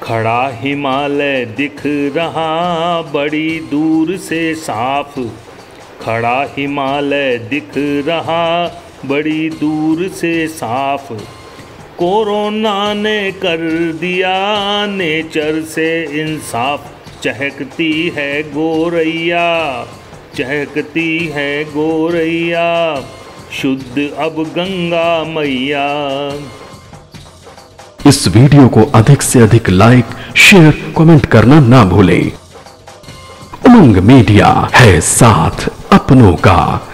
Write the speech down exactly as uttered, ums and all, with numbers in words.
खड़ा हिमालय दिख रहा बड़ी दूर से साफ। खड़ा हिमालय दिख रहा बड़ी दूर से साफ। कोरोना ने कर दिया नेचर से इंसाफ। चहकती है गोरैया, चहकती है गोरैया, शुद्ध अब गंगा मैया। इस वीडियो को अधिक से अधिक लाइक, शेयर, कमेंट करना ना भूलें। उमंग मीडिया है साथ अपनों का।